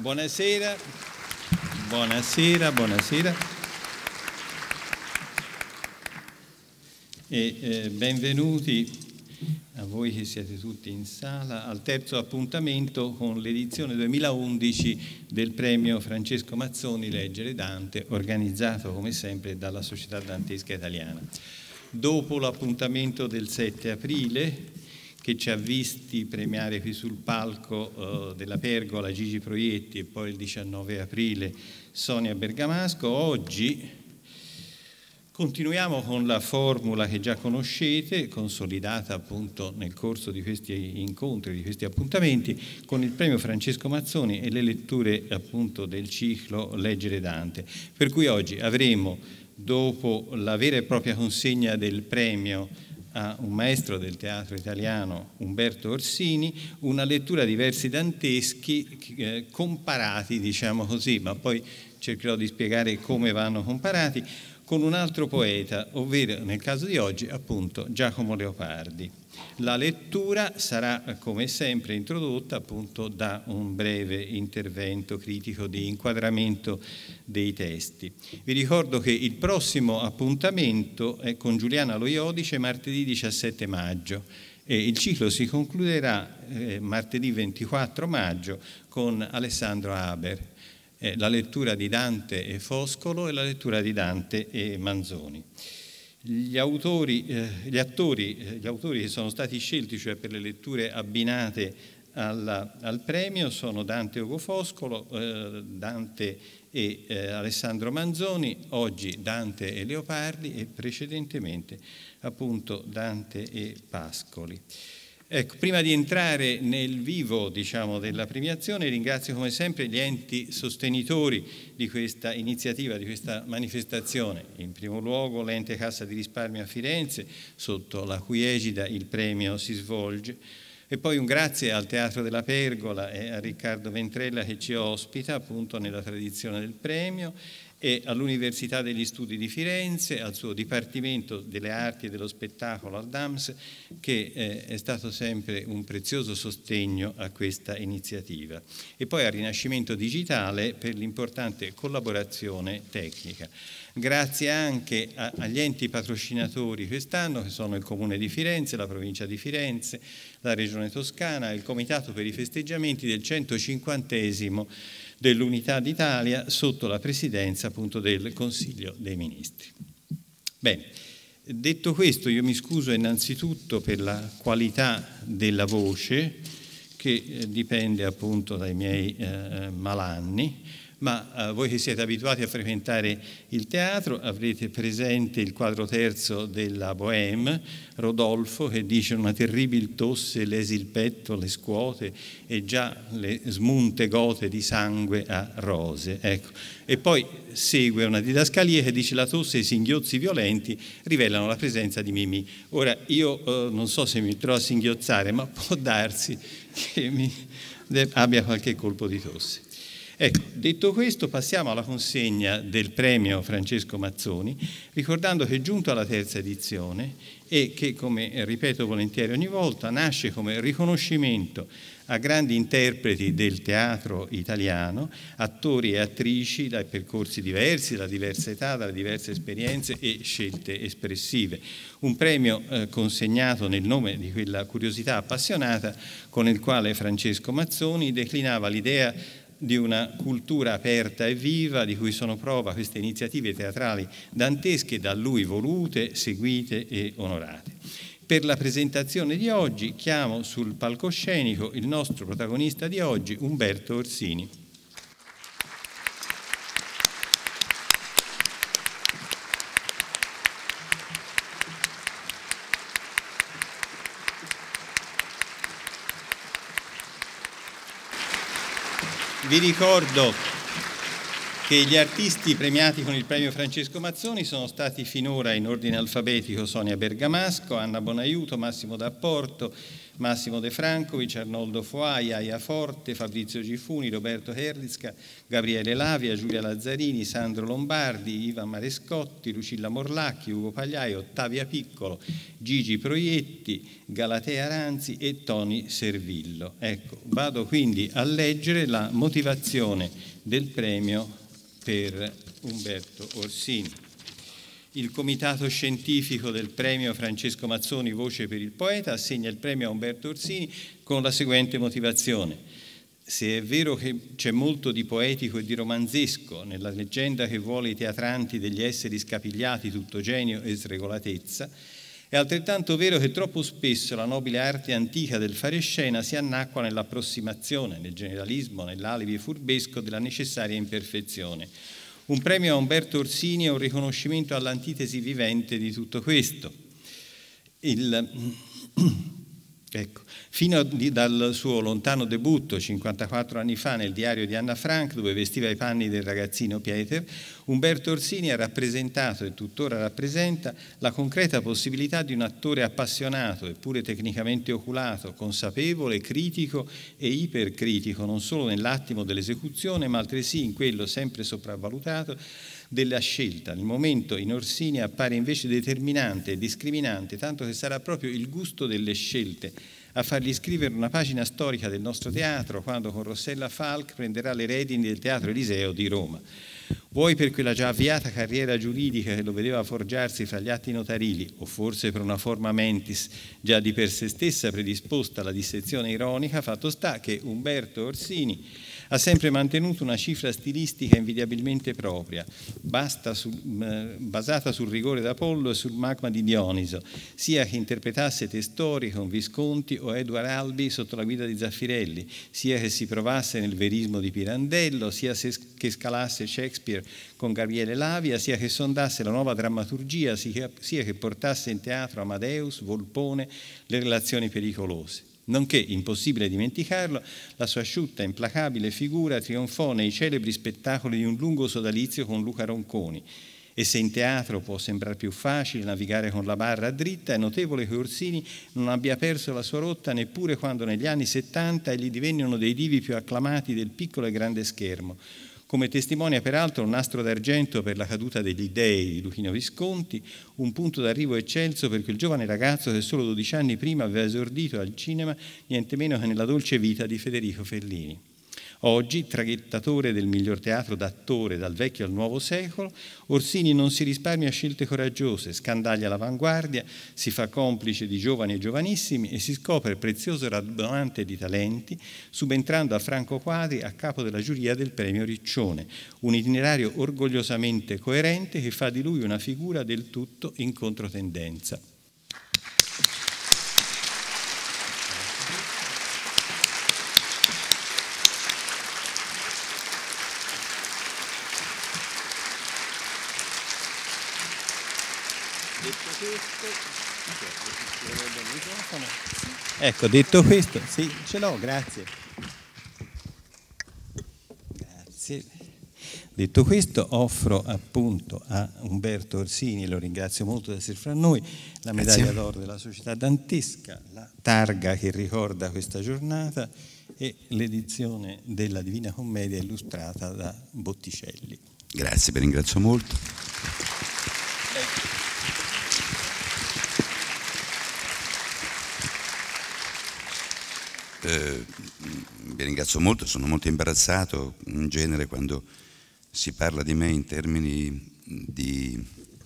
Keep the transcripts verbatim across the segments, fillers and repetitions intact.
Buonasera, buonasera, buonasera e eh, benvenuti a voi che siete tutti in sala al terzo appuntamento con l'edizione duemilaundici del premio Francesco Mazzoni Leggere Dante, organizzato come sempre dalla Società Dantesca Italiana. Dopo l'appuntamento del sette aprile, che ci ha visti premiare qui sul palco eh, della Pergola Gigi Proietti e poi il diciannove aprile Sonia Bergamasco, oggi continuiamo con la formula che già conoscete, consolidata appunto nel corso di questi incontri, di questi appuntamenti, con il premio Francesco Mazzoni e le letture appunto del ciclo Leggere Dante. Per cui oggi avremo, dopo la vera e propria consegna del premio a un maestro del teatro italiano, Umberto Orsini, una lettura di versi danteschi eh, comparati, diciamo così, ma poi cercherò di spiegare come vanno comparati, con un altro poeta, ovvero nel caso di oggi appunto Giacomo Leopardi. La lettura sarà come sempre introdotta appunto da un breve intervento critico di inquadramento dei testi. Vi ricordo che il prossimo appuntamento è con Giuliana Lo Iodice martedì diciassette maggio e il ciclo si concluderà eh, martedì ventiquattro maggio con Alessandro Haber. Eh, la lettura di Dante e Foscolo e la lettura di Dante e Manzoni. Gli autori, eh, gli attori, eh, gli autori che sono stati scelti, cioè per le letture abbinate alla, al premio, sono Dante e Ugo Foscolo, eh, Dante e eh, Alessandro Manzoni, oggi Dante e Leopardi e precedentemente appunto Dante e Pascoli. Ecco, prima di entrare nel vivo, diciamo, della premiazione, ringrazio come sempre gli enti sostenitori di questa iniziativa, di questa manifestazione. In primo luogo l'Ente Cassa di Risparmio a Firenze, sotto la cui egida il premio si svolge. E poi un grazie al Teatro della Pergola e a Riccardo Ventrella che ci ospita appunto nella tradizione del premio, e all'Università degli Studi di Firenze, al suo Dipartimento delle Arti e dello Spettacolo, al D A M S, che eh, è stato sempre un prezioso sostegno a questa iniziativa. E poi al Rinascimento Digitale per l'importante collaborazione tecnica. Grazie anche a, agli enti patrocinatori quest'anno, che sono il Comune di Firenze, la Provincia di Firenze, la Regione Toscana e il Comitato per i festeggiamenti del centocinquantesimo dell'Unità d'Italia sotto la presidenza appunto del Consiglio dei Ministri. Bene, detto questo io mi scuso innanzitutto per la qualità della voce che eh, dipende appunto dai miei eh, malanni, ma eh, voi che siete abituati a frequentare il teatro avrete presente il quadro terzo della Bohème, Rodolfo, che dice: una terribile tosse lesi il petto, le scuote e già le smunte gote di sangue a rose. Ecco. E poi segue una didascalia che dice: la tosse e i singhiozzi violenti rivelano la presenza di Mimì. Ora io eh, non so se mi trovo a singhiozzare, ma può darsi che mi abbia qualche colpo di tosse. Ecco, detto questo passiamo alla consegna del premio Francesco Mazzoni, ricordando che è giunto alla terza edizione e che, come ripeto volentieri ogni volta, nasce come riconoscimento a grandi interpreti del teatro italiano, attori e attrici dai percorsi diversi, da diverse età, dalle diverse esperienze e scelte espressive. Un premio eh, consegnato nel nome di quella curiosità appassionata con il quale Francesco Mazzoni declinava l'idea di una cultura aperta e viva, di cui sono prova queste iniziative teatrali dantesche da lui volute, seguite e onorate. Per la presentazione di oggi chiamo sul palcoscenico il nostro protagonista di oggi, Umberto Orsini. Vi ricordo, che gli artisti premiati con il premio Francesco Mazzoni sono stati finora in ordine alfabetico Sonia Bergamasco, Anna Bonaiuto, Massimo D'Apporto, Massimo De Francovic, Arnoldo Foà, Iaia Forte, Fabrizio Gifuni, Roberto Herlitzka, Gabriele Lavia, Giulia Lazzarini, Sandro Lombardi, Ivan Marescotti, Lucilla Morlacchi, Ugo Pagliaio, Ottavia Piccolo, Gigi Proietti, Galatea Ranzi e Toni Servillo. Ecco, vado quindi a leggere la motivazione del premio per Umberto Orsini. Il comitato scientifico del premio Francesco Mazzoni Voce per il poeta assegna il premio a Umberto Orsini con la seguente motivazione. Se è vero che c'è molto di poetico e di romanzesco nella leggenda che vuole i teatranti degli esseri scapigliati tutto genio e sregolatezza, è altrettanto vero che troppo spesso la nobile arte antica del fare scena si annacqua nell'approssimazione, nel generalismo, nell'alibi furbesco della necessaria imperfezione. Un premio a Umberto Orsini è un riconoscimento all'antitesi vivente di tutto questo. Il, ecco, fino a, dal suo lontano debutto, cinquantaquattro anni fa, nel diario di Anna Frank, dove vestiva i panni del ragazzino Pieter, Umberto Orsini ha rappresentato e tuttora rappresenta la concreta possibilità di un attore appassionato, eppure tecnicamente oculato, consapevole, critico e ipercritico, non solo nell'attimo dell'esecuzione, ma altresì in quello sempre sopravvalutato della scelta. Il momento in Orsini appare invece determinante e discriminante, tanto che sarà proprio il gusto delle scelte a fargli scrivere una pagina storica del nostro teatro quando con Rossella Falck prenderà le redini del Teatro Eliseo di Roma. Vuoi per quella già avviata carriera giuridica che lo vedeva forgiarsi fra gli atti notarili, o forse per una forma mentis già di per sé stessa predisposta alla dissezione ironica, fatto sta che Umberto Orsini ha sempre mantenuto una cifra stilistica invidiabilmente propria, basta su, eh, basata sul rigore d'Apollo e sul magma di Dioniso, sia che interpretasse Testori con Visconti o Edward Albee sotto la guida di Zaffirelli, sia che si provasse nel verismo di Pirandello, sia se, che scalasse Shakespeare con Gabriele Lavia, sia che sondasse la nuova drammaturgia, sia, sia che portasse in teatro Amadeus, Volpone, le relazioni pericolose. Nonché, impossibile dimenticarlo, la sua asciutta e implacabile figura trionfò nei celebri spettacoli di un lungo sodalizio con Luca Ronconi. E se in teatro può sembrare più facile navigare con la barra dritta, è notevole che Orsini non abbia perso la sua rotta neppure quando negli anni settanta egli divenne uno dei divi più acclamati del piccolo e grande schermo. Come testimonia peraltro un nastro d'argento per la caduta degli dei di Luchino Visconti, un punto d'arrivo eccelso per quel giovane ragazzo che solo dodici anni prima aveva esordito al cinema niente meno che nella dolce vita di Federico Fellini. Oggi, traghettatore del miglior teatro d'attore dal vecchio al nuovo secolo, Orsini non si risparmia scelte coraggiose, scandaglia l'avanguardia, si fa complice di giovani e giovanissimi e si scopre prezioso radunante di talenti, subentrando a Franco Quadri a capo della giuria del premio Riccione, un itinerario orgogliosamente coerente che fa di lui una figura del tutto in controtendenza. Ecco, detto questo, sì, ce l'ho, grazie. Grazie. Detto questo, offro appunto a Umberto Orsini, lo ringrazio molto di essere fra noi, la medaglia d'oro della Società Dantesca, la targa che ricorda questa giornata e l'edizione della Divina Commedia illustrata da Botticelli. Grazie, vi ringrazio molto. Eh, vi ringrazio molto, sono molto imbarazzato in genere quando si parla di me in termini di,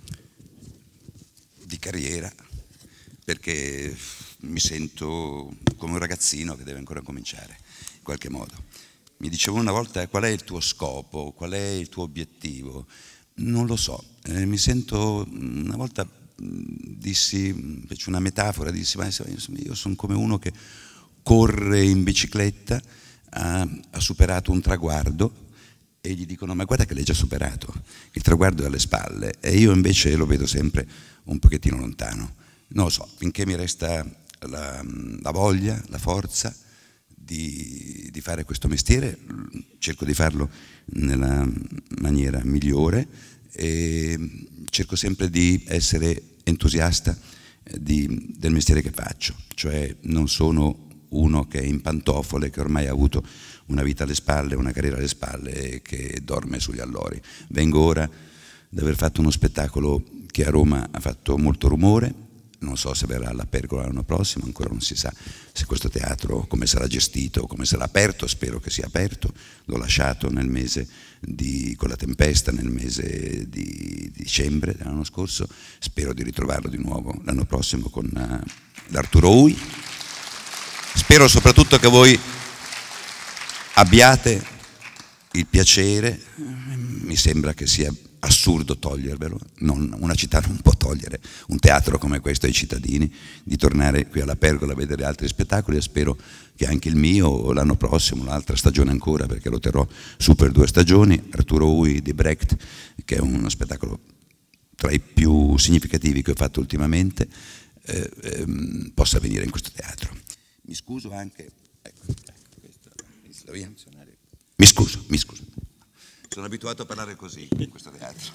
di carriera, perché mi sento come un ragazzino che deve ancora cominciare in qualche modo. Mi dicevano una volta: qual è il tuo scopo, qual è il tuo obiettivo? Non lo so, eh, mi sento, una volta dissi, feci una metafora, dissi: ma io sono come uno che corre in bicicletta, ha, ha superato un traguardo e gli dicono: ma guarda che l'hai già superato, il traguardo è alle spalle, e io invece lo vedo sempre un pochettino lontano. Non lo so, finché mi resta la, la voglia, la forza di, di di fare questo mestiere, cerco di farlo nella maniera migliore e cerco sempre di essere entusiasta di, del mestiere che faccio, cioè non sono uno che è in pantofole, che ormai ha avuto una vita alle spalle, una carriera alle spalle e che dorme sugli allori. Vengo ora da aver fatto uno spettacolo che a Roma ha fatto molto rumore, non so se verrà alla Pergola l'anno prossimo, ancora non si sa se questo teatro come sarà gestito, come sarà aperto, spero che sia aperto. L'ho lasciato nel mese di, con la tempesta, nel mese di dicembre dell'anno scorso, spero di ritrovarlo di nuovo l'anno prossimo con uh, l'Arturo Ui. Spero soprattutto che voi abbiate il piacere, mi sembra che sia assurdo togliervelo, non, una città non può togliere un teatro come questo ai cittadini, di tornare qui alla Pergola a vedere altri spettacoli e spero che anche il mio l'anno prossimo, l'altra stagione ancora, perché lo terrò su per due stagioni, Arturo Ui di Brecht, che è uno spettacolo tra i più significativi che ho fatto ultimamente, eh, ehm, possa venire in questo teatro. Mi scuso anche, ecco, questo, mi scuso, mi scuso. Sono abituato a parlare così in questo teatro.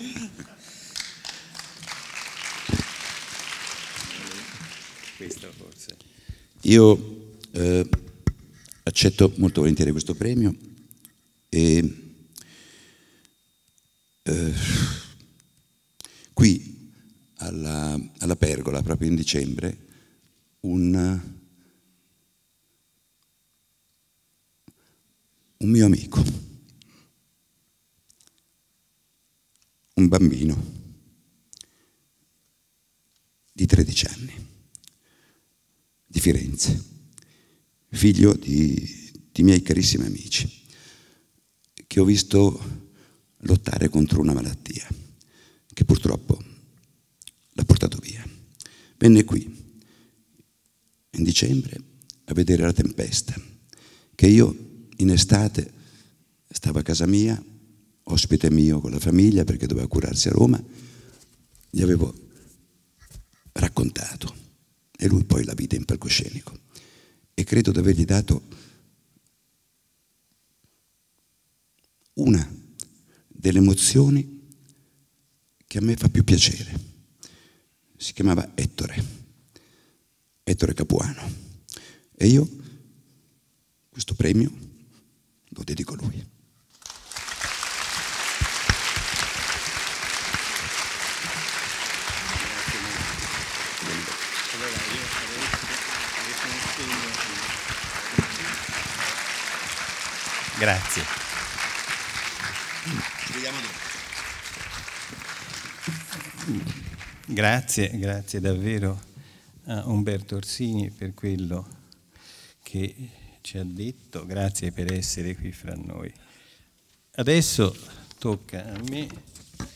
Questo forse. Io eh, accetto molto volentieri questo premio e eh, qui alla, alla Pergola, proprio in dicembre, un, un mio amico, un bambino di tredici anni, di Firenze, figlio di, di miei carissimi amici, che ho visto lottare contro una malattia che purtroppo l'ha portato via. Venne qui in dicembre a vedere la tempesta, che io in estate stavo a casa mia, ospite mio con la famiglia perché doveva curarsi a Roma, gli avevo raccontato e lui poi la vide in palcoscenico e credo di avergli dato una delle emozioni che a me fa più piacere. Si chiamava Ettore, Ettore Capuano, e io questo premio lo dedico a lui. Grazie. Grazie, grazie davvero a Umberto Orsini per quello che ci ha detto, grazie per essere qui fra noi. Adesso tocca a me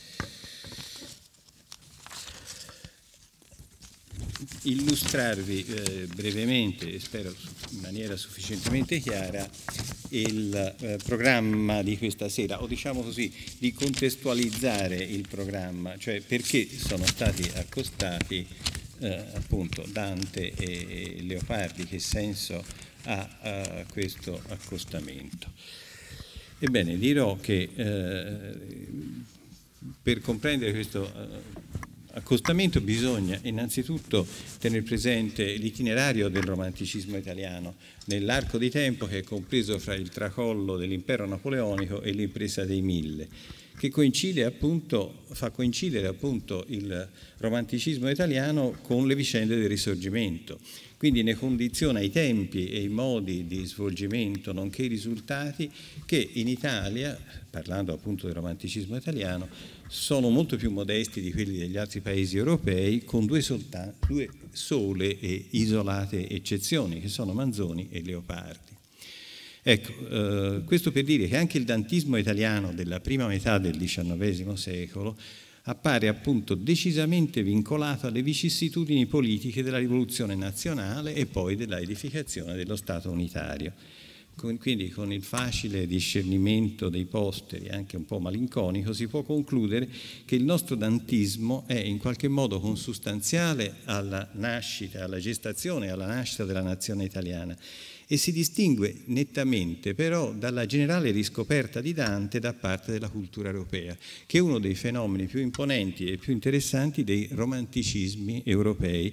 illustrarvi eh, brevemente, e spero in maniera sufficientemente chiara, il eh, programma di questa sera, o diciamo così, di contestualizzare il programma, cioè perché sono stati accostati eh, appunto Dante e, e Leopardi, che senso ha eh, questo accostamento. Ebbene, dirò che eh, per comprendere questo eh, accostamento bisogna innanzitutto tenere presente l'itinerario del romanticismo italiano nell'arco di tempo che è compreso fra il tracollo dell'impero napoleonico e l'impresa dei Mille, che coincide appunto, fa coincidere appunto il romanticismo italiano con le vicende del Risorgimento. Quindi ne condiziona i tempi e i modi di svolgimento, nonché i risultati che in Italia, parlando appunto del romanticismo italiano, sono molto più modesti di quelli degli altri paesi europei, con due, due sole e isolate eccezioni, che sono Manzoni e Leopardi. Ecco, eh, questo per dire che anche il dantismo italiano della prima metà del diciannovesimo secolo appare appunto decisamente vincolato alle vicissitudini politiche della rivoluzione nazionale e poi della edificazione dello Stato unitario. Con, quindi con il facile discernimento dei posteri, anche un po' malinconico, si può concludere che il nostro dantismo è in qualche modo consustanziale alla nascita, alla gestazione, alla nascita della nazione italiana e si distingue nettamente però dalla generale riscoperta di Dante da parte della cultura europea, che è uno dei fenomeni più imponenti e più interessanti dei romanticismi europei,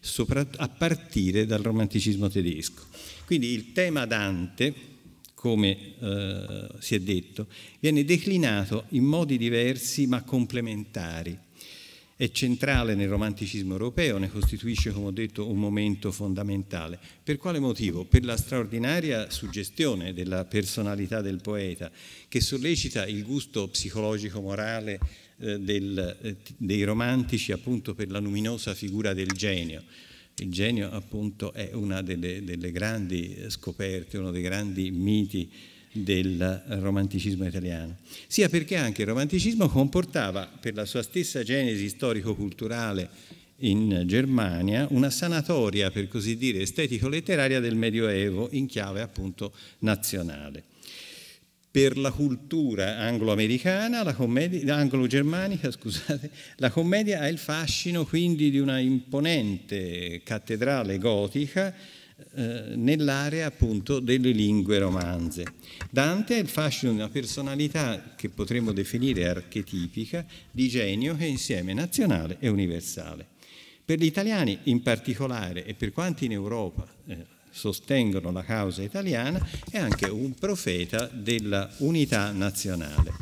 a partire dal romanticismo tedesco. Quindi il tema Dante, come eh, si è detto, viene declinato in modi diversi ma complementari. È centrale nel romanticismo europeo, ne costituisce, come ho detto, un momento fondamentale. Per quale motivo? Per la straordinaria suggestione della personalità del poeta, che sollecita il gusto psicologico-morale eh, del, eh, dei romantici appunto per la luminosa figura del genio. Il genio appunto è una delle, delle grandi scoperte, uno dei grandi miti del romanticismo italiano, sia perché anche il romanticismo comportava, per la sua stessa genesi storico-culturale in Germania, una sanatoria, per così dire, estetico-letteraria del Medioevo in chiave appunto nazionale. Per la cultura anglo-americana, la commedia, anglo-germanica, scusate, la commedia ha il fascino quindi di una imponente cattedrale gotica eh, nell'area appunto delle lingue romanze. Dante ha il fascino di una personalità che potremmo definire archetipica, di genio che è insieme nazionale e universale. Per gli italiani in particolare e per quanti in Europa eh, sostengono la causa italiana, è anche un profeta della unità nazionale.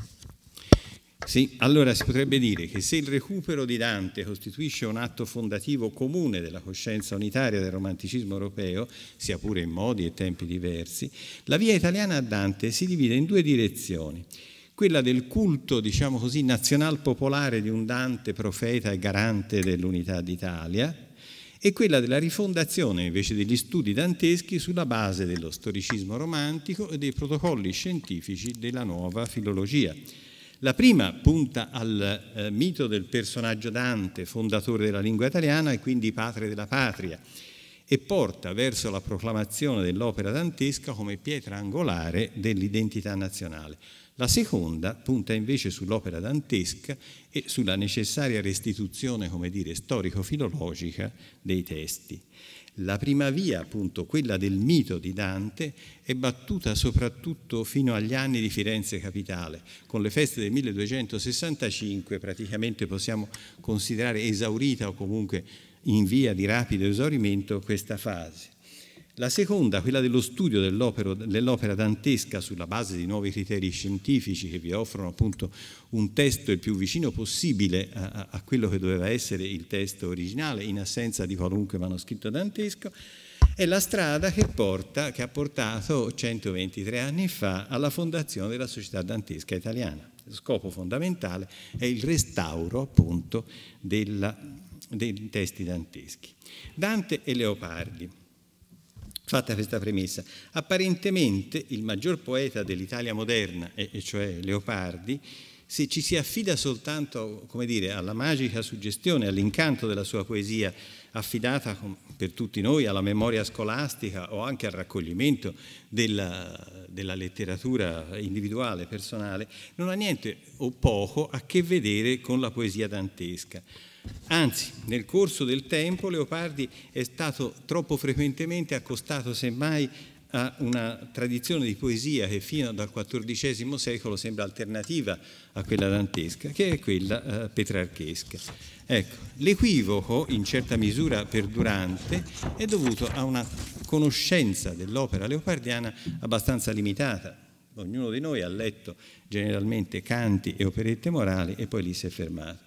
Sì, allora si potrebbe dire che se il recupero di Dante costituisce un atto fondativo comune della coscienza unitaria del romanticismo europeo, sia pure in modi e tempi diversi, la via italiana a Dante si divide in due direzioni. Quella del culto, diciamo così, nazional popolare di un Dante profeta e garante dell'unità d'Italia, e quella della rifondazione invece degli studi danteschi sulla base dello storicismo romantico e dei protocolli scientifici della nuova filologia. La prima punta al eh, mito del personaggio Dante, fondatore della lingua italiana e quindi padre della patria, e porta verso la proclamazione dell'opera dantesca come pietra angolare dell'identità nazionale. La seconda punta invece sull'opera dantesca e sulla necessaria restituzione, come dire, storico-filologica dei testi. La prima via, appunto, quella del mito di Dante, è battuta soprattutto fino agli anni di Firenze Capitale. Con le feste del milleduecentosessantacinque praticamente possiamo considerare esaurita o comunque in via di rapido esaurimento questa fase. La seconda, quella dello studio dell'opera dantesca sulla base di nuovi criteri scientifici che vi offrono appunto un testo il più vicino possibile a, a quello che doveva essere il testo originale in assenza di qualunque manoscritto dantesco, è la strada che, porta, che ha portato centoventitré anni fa alla fondazione della Società Dantesca Italiana. Lo scopo fondamentale è il restauro appunto della, dei testi danteschi. Dante e Leopardi. Fatta questa premessa, apparentemente il maggior poeta dell'Italia moderna, e, e cioè Leopardi, se ci si affida soltanto, come dire, alla magica suggestione, all'incanto della sua poesia, affidata per tutti noi alla memoria scolastica o anche al raccoglimento della, della letteratura individuale, personale, non ha niente o poco a che vedere con la poesia dantesca. Anzi, nel corso del tempo Leopardi è stato troppo frequentemente accostato semmai a una tradizione di poesia che fino dal quattordicesimo secolo sembra alternativa a quella dantesca, che è quella eh, petrarchesca. Ecco, l'equivoco, in certa misura perdurante, è dovuto a una conoscenza dell'opera leopardiana abbastanza limitata. Ognuno di noi ha letto generalmente canti e operette morali e poi lì si è fermato.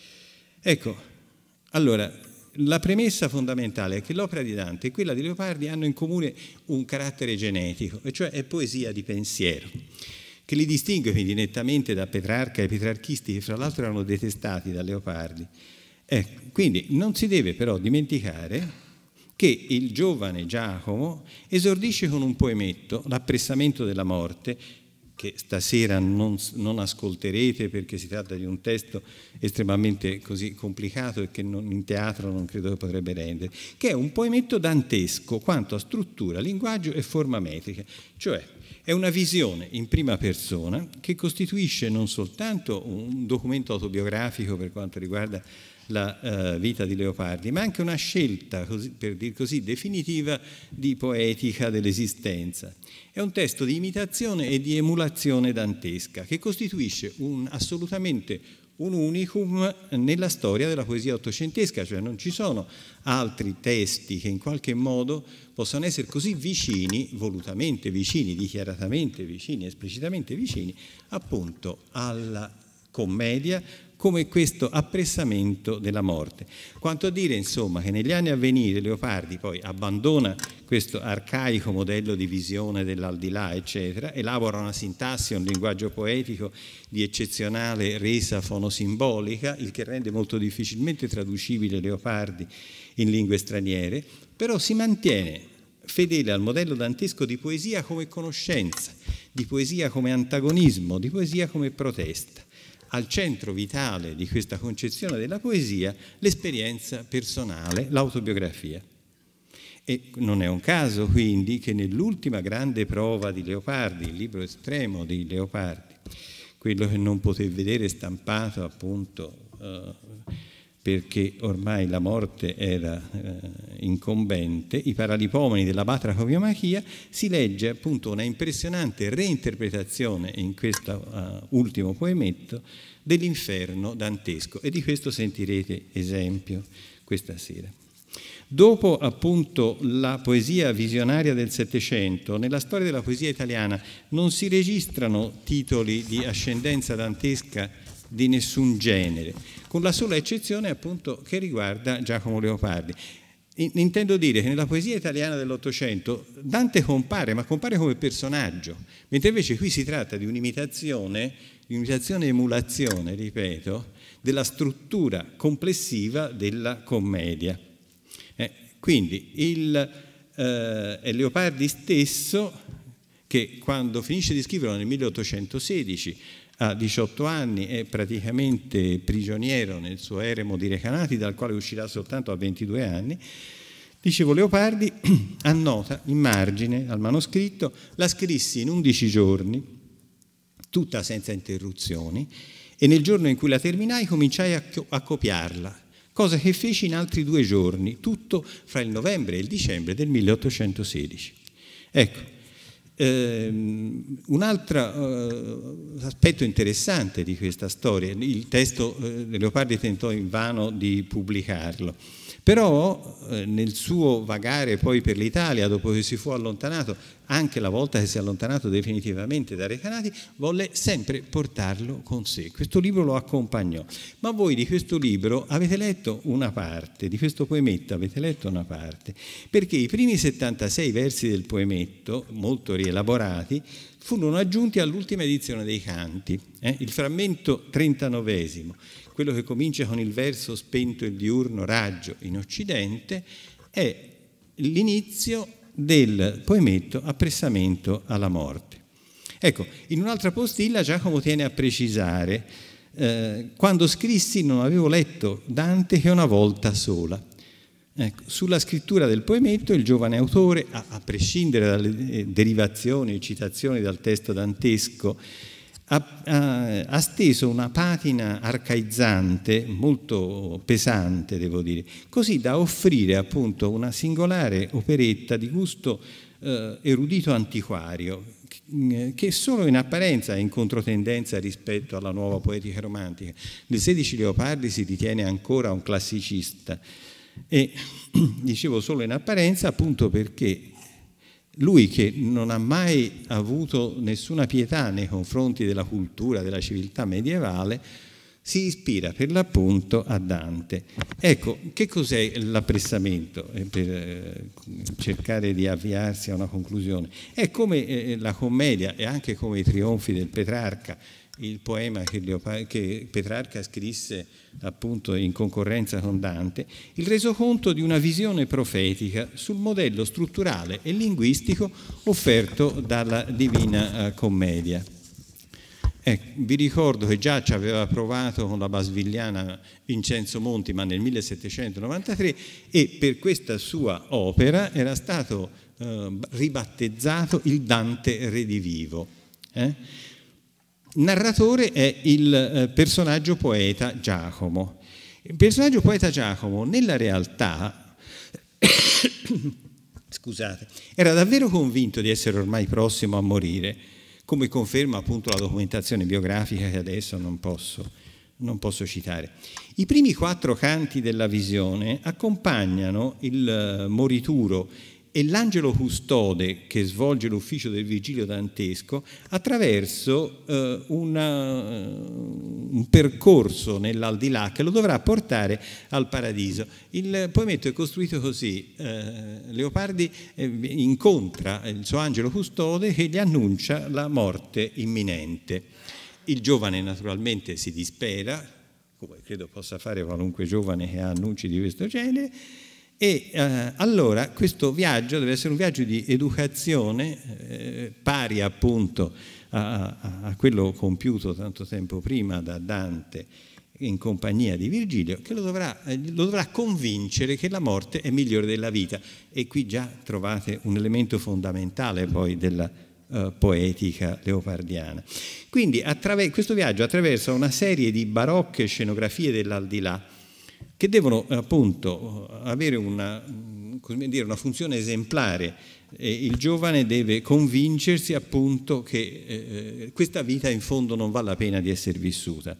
Ecco, allora, la premessa fondamentale è che l'opera di Dante e quella di Leopardi hanno in comune un carattere genetico, e cioè è poesia di pensiero, che li distingue quindi nettamente da Petrarca e petrarchisti che fra l'altro erano detestati da Leopardi. Ecco, quindi non si deve però dimenticare che il giovane Giacomo esordisce con un poemetto, L'appressamento della morte, che stasera non, non ascolterete perché si tratta di un testo estremamente così complicato e che non, in teatro non credo che potrebbe rendere, che è un poemetto dantesco quanto a struttura, linguaggio e forma metrica, cioè è una visione in prima persona che costituisce non soltanto un documento autobiografico per quanto riguarda la uh, vita di Leopardi, ma anche una scelta, così, per dir così, definitiva di poetica dell'esistenza. È un testo di imitazione e di emulazione dantesca che costituisce un, assolutamente un unicum nella storia della poesia ottocentesca, cioè non ci sono altri testi che in qualche modo possano essere così vicini, volutamente vicini, dichiaratamente vicini, esplicitamente vicini, appunto alla commedia, come questo appressamento della morte. Quanto a dire, insomma, che negli anni a venire Leopardi poi abbandona questo arcaico modello di visione dell'aldilà, eccetera, elabora una sintassi, un linguaggio poetico di eccezionale resa fonosimbolica, il che rende molto difficilmente traducibile Leopardi in lingue straniere, però si mantiene fedele al modello dantesco di poesia come conoscenza, di poesia come antagonismo, di poesia come protesta. Al centro vitale di questa concezione della poesia l'esperienza personale, l'autobiografia. E non è un caso quindi che nell'ultima grande prova di Leopardi, il libro estremo di Leopardi, quello che non poté vedere stampato appunto eh, perché ormai la morte era eh, incombente, i Paralipomeni della Batracopomachia, si legge appunto una impressionante reinterpretazione in questo uh, ultimo poemetto dell'inferno dantesco, e di questo sentirete esempio questa sera. Dopo appunto la poesia visionaria del Settecento, nella storia della poesia italiana non si registrano titoli di ascendenza dantesca di nessun genere, con la sola eccezione appunto che riguarda Giacomo Leopardi. Intendo dire che nella poesia italiana dell'Ottocento Dante compare, ma compare come personaggio, mentre invece qui si tratta di un'imitazione, un'imitazione emulazione, ripeto, della struttura complessiva della commedia. Eh, quindi il, eh, è Leopardi stesso che quando finisce di scriverlo nel milleottocentosedici, a diciotto anni, è praticamente prigioniero nel suo eremo di Recanati, dal quale uscirà soltanto a ventidue anni. Dicevo, Leopardi annota in margine al manoscritto: la scrissi in undici giorni, tutta senza interruzioni, e nel giorno in cui la terminai cominciai a, a copiarla, cosa che feci in altri due giorni, tutto fra il novembre e il dicembre del milleottocentosedici. Ecco, Um, un altro uh, aspetto interessante di questa storia, il testo uh, Leopardi tentò invano di pubblicarlo, però uh, nel suo vagare poi per l'Italia, dopo che si fu allontanato, anche la volta che si è allontanato definitivamente da Recanati, volle sempre portarlo con sé. Questo libro lo accompagnò. Ma voi di questo libro avete letto una parte, di questo poemetto avete letto una parte, perché i primi settantasei versi del poemetto, molto rielaborati, furono aggiunti all'ultima edizione dei Canti. Eh? Il frammento trentanovesimo, quello che comincia con il verso spento il diurno raggio in Occidente, è l'inizio del poemetto Appressamento alla morte. Ecco, in un'altra postilla Giacomo tiene a precisare: eh, quando scrissi non avevo letto Dante che una volta sola. Ecco, sulla scrittura del poemetto il giovane autore, a, a prescindere dalle derivazioni e citazioni dal testo dantesco, ha, ha, ha steso una patina arcaizzante, molto pesante, devo dire, così da offrire appunto una singolare operetta di gusto eh, erudito antiquario, che solo in apparenza è in controtendenza rispetto alla nuova poetica romantica. Nel sedici Leopardi si ritiene ancora un classicista, e dicevo solo in apparenza appunto perché lui, che non ha mai avuto nessuna pietà nei confronti della cultura, della civiltà medievale, si ispira per l'appunto a Dante. Ecco, che cos'è l'appressamento, per cercare di avviarsi a una conclusione? È come la commedia e anche come i trionfi del Petrarca, il poema che, Leopardi, che Petrarca scrisse appunto in concorrenza con Dante, il resoconto di una visione profetica sul modello strutturale e linguistico offerto dalla Divina Commedia. Ecco, vi ricordo che già ci aveva provato con la Basvigliana Vincenzo Monti, ma nel millesettecentonovantatré, e per questa sua opera era stato eh, ribattezzato il Dante redivivo. Eh? Narratore è il eh, personaggio poeta Giacomo. Il personaggio poeta Giacomo, nella realtà, scusate, era davvero convinto di essere ormai prossimo a morire, come conferma appunto la documentazione biografica che adesso non posso, non posso citare. I primi quattro canti della visione accompagnano il morituro e l'angelo custode che svolge l'ufficio del vigilio dantesco attraverso eh, una, un percorso nell'aldilà che lo dovrà portare al paradiso. Il poemetto è costruito così: eh, Leopardi eh, incontra il suo angelo custode che gli annuncia la morte imminente. Il giovane naturalmente si dispera, come credo possa fare qualunque giovane che ha annunci di questo genere. E eh, allora questo viaggio deve essere un viaggio di educazione eh, pari appunto a, a, a quello compiuto tanto tempo prima da Dante in compagnia di Virgilio, che lo dovrà, eh, lo dovrà convincere che la morte è migliore della vita. E qui già trovate un elemento fondamentale poi della eh, poetica leopardiana. Quindi questo viaggio attraversa una serie di barocche scenografie dell'aldilà che devono appunto avere una, come dire, una funzione esemplare. E il giovane deve convincersi appunto che eh, questa vita in fondo non vale la pena di essere vissuta.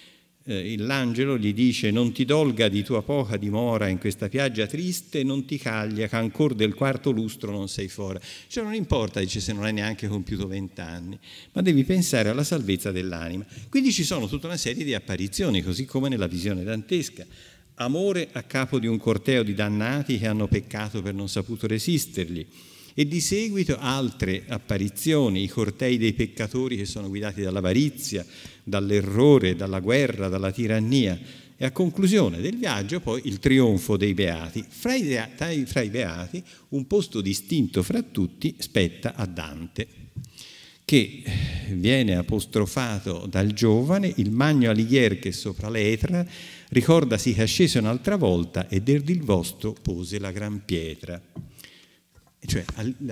Eh, l'angelo gli dice: non ti dolga di tua poca dimora in questa piaggia triste, non ti caglia che ancora del quarto lustro non sei fuori. Cioè non importa, dice, se non hai neanche compiuto vent'anni, ma devi pensare alla salvezza dell'anima. Quindi ci sono tutta una serie di apparizioni, così come nella visione dantesca. Amore a capo di un corteo di dannati che hanno peccato per non saputo resistergli, e di seguito altre apparizioni, i cortei dei peccatori che sono guidati dall'avarizia, dall'errore, dalla guerra, dalla tirannia, e a conclusione del viaggio poi il trionfo dei beati. Fra i, fra i beati un posto distinto fra tutti spetta a Dante, che viene apostrofato dal giovane: il Magno Alighier che sopra l'Etra ricordasi che ascese un'altra volta e del il vostro pose la gran pietra. Cioè